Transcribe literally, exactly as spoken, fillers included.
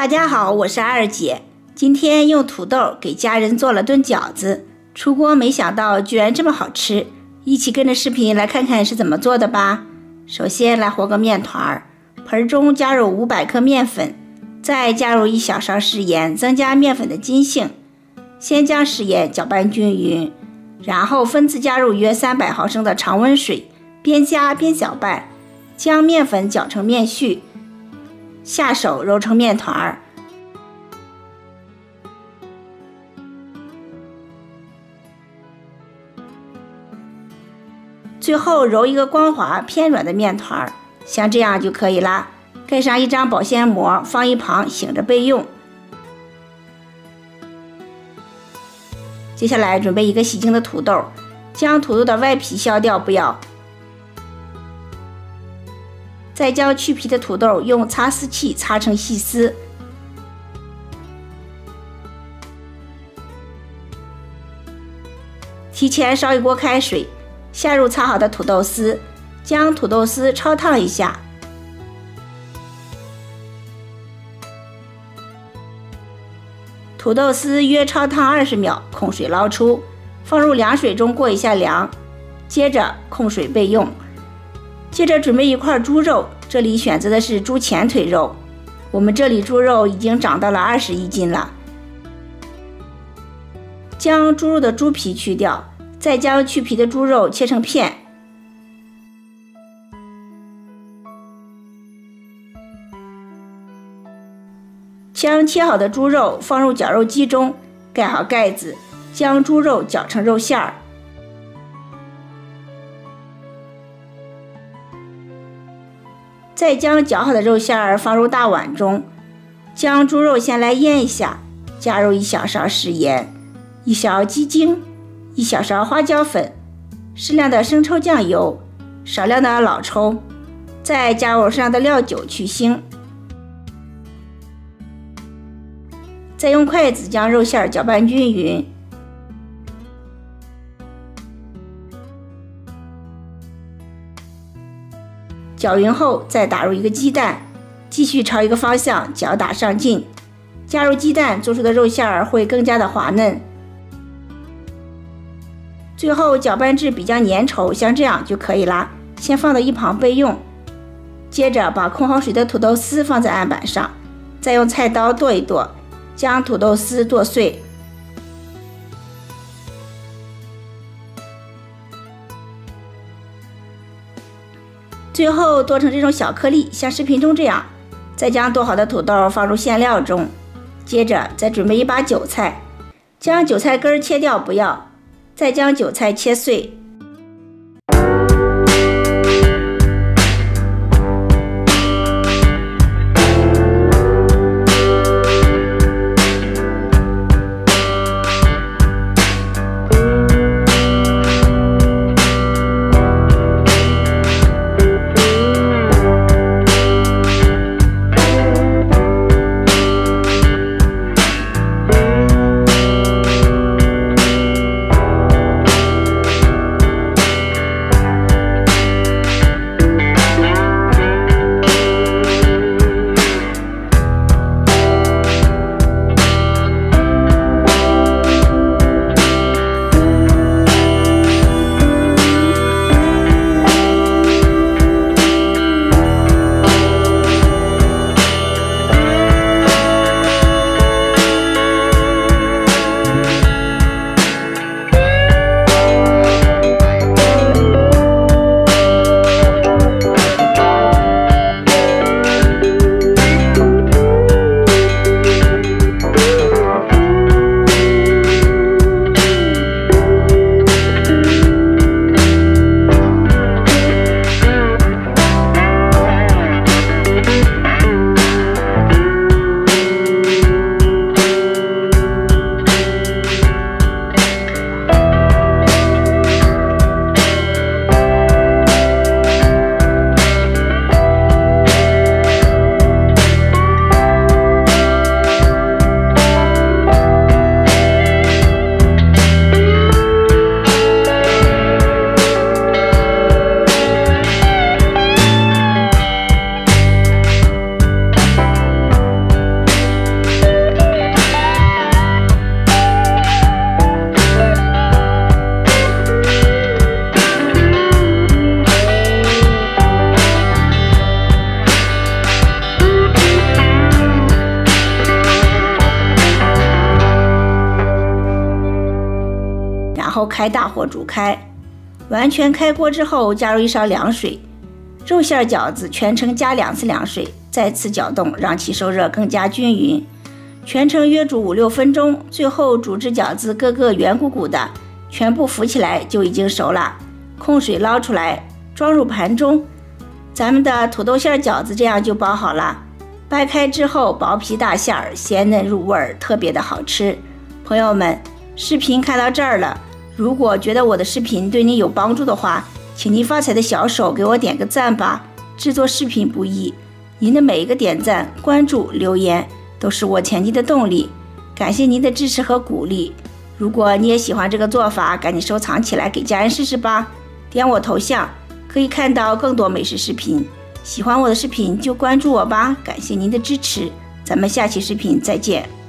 大家好，我是二姐。今天用土豆给家人做了炖饺子，出锅没想到居然这么好吃，一起跟着视频来看看是怎么做的吧。首先来和个面团，盆中加入五百克面粉，再加入一小勺食盐，增加面粉的筋性。先将食盐搅拌均匀，然后分次加入约三百毫升的常温水，边加边搅拌，将面粉搅成面絮，下手揉成面团。最后揉一个光滑偏软的面团，像这样就可以啦。盖上一张保鲜膜，放一旁醒着备用。接下来准备一个洗净的土豆，将土豆的外皮削掉不要，再将去皮的土豆用擦丝器擦成细丝。提前烧一锅开水，下入擦好的土豆丝，将土豆丝焯烫一下。土豆丝约焯烫二十秒，控水捞出，放入凉水中过一下凉，接着控水备用。接着准备一块猪肉，这里选择的是猪前腿肉，我们这里猪肉已经长到了二十一斤了。将猪肉的猪皮去掉，再将去皮的猪肉切成片。将切好的猪肉放入绞肉机中，盖好盖子，将猪肉绞成肉馅儿。再将绞好的肉馅儿放入大碗中，将猪肉先来腌一下，加入一小勺食盐，一勺鸡精，一小勺花椒粉，适量的生抽酱油，少量的老抽，再加入适量的料酒去腥。再用筷子将肉馅搅拌均匀，搅匀后再打入一个鸡蛋，继续朝一个方向搅打上劲。加入鸡蛋做出的肉馅会更加的滑嫩。最后搅拌至比较粘稠，像这样就可以啦，先放到一旁备用。接着把控好水的土豆丝放在案板上，再用菜刀剁一剁，将土豆丝剁碎。最后剁成这种小颗粒，像视频中这样。再将剁好的土豆放入馅料中，接着再准备一把韭菜，将韭菜根切掉不要，再将韭菜切碎。 后开大火煮开。完全开锅之后，加入一勺凉水。肉馅饺子全程加两次凉水，再次搅动，让其受热更加均匀。全程约煮五六分钟，最后煮至饺子个个圆鼓鼓的，全部浮起来就已经熟了。控水捞出来，装入盘中。咱们的土豆馅饺子这样就包好了。掰开之后，薄皮大馅儿，鲜嫩入味，特别的好吃。朋友们，视频看到这儿了，如果觉得我的视频对你有帮助的话，请您发财的小手给我点个赞吧。制作视频不易，您的每一个点赞、关注、留言都是我前进的动力，感谢您的支持和鼓励。如果你也喜欢这个做法，赶紧收藏起来给家人试试吧。点我头像可以看到更多美食视频，喜欢我的视频就关注我吧，感谢您的支持，咱们下期视频再见。